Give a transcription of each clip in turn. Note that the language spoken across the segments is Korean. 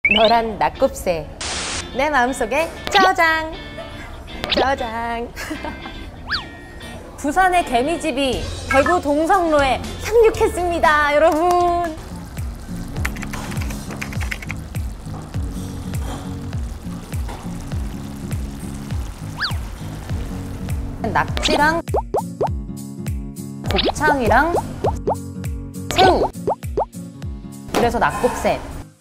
너란 낙곱새 내 마음속에 저장 저장. 부산의 개미집이 대구 동성로에 상륙했습니다, 여러분. 낙지랑 곱창이랑 새우, 그래서 낙곱새.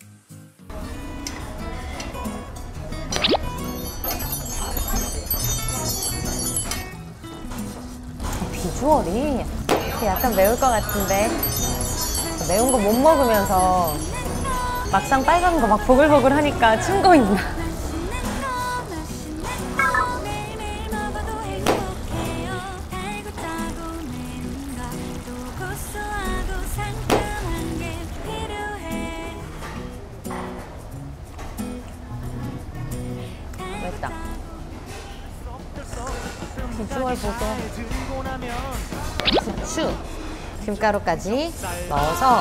비주얼이 약간 매울 것 같은데 매운 거 못 먹으면서 막상 빨간 거 막 보글보글 하니까 침 고인다. 맛있다. 비주얼 보소. 부추, 김가루까지 넣어서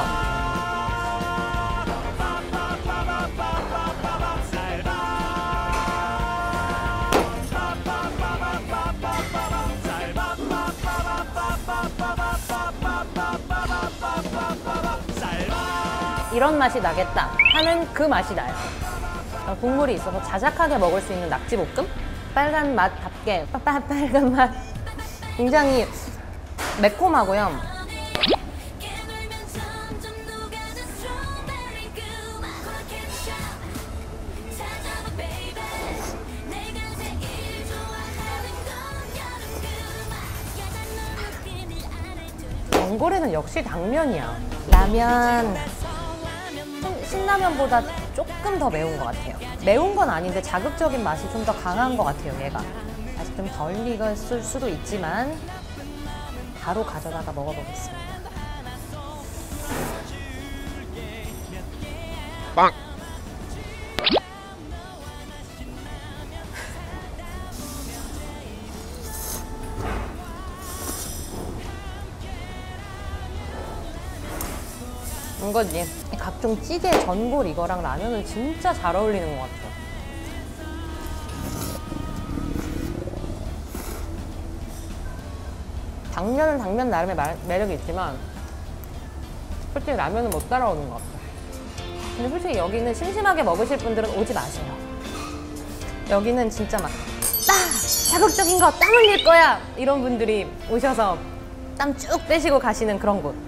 이런 맛이 나겠다 하는 그 맛이 나요. 국물이 있어서 자작하게 먹을 수 있는 낙지볶음? 빨간 맛답게 빨간 맛. 굉장히 매콤하고요. 전골에는 역시 당면이야. 라면, 신라면보다 조금 더 매운 것 같아요. 매운 건 아닌데 자극적인 맛이 좀 더 강한 것 같아요, 얘가. 아직 좀 덜 익었을 수도 있지만 바로 가져다가 먹어보겠습니다. 빵! 이거지. 각종 찌개, 전골 이거랑 라면은 진짜 잘 어울리는 것 같아요. 당면은 당면 나름의 매력이 있지만 솔직히 라면은 못 따라오는 것 같아요. 근데 솔직히 여기는 심심하게 먹으실 분들은 오지 마세요. 여기는 진짜 막 자극적인 거 땀 흘릴 거야! 이런 분들이 오셔서 땀 쭉 빼시고 가시는 그런 곳.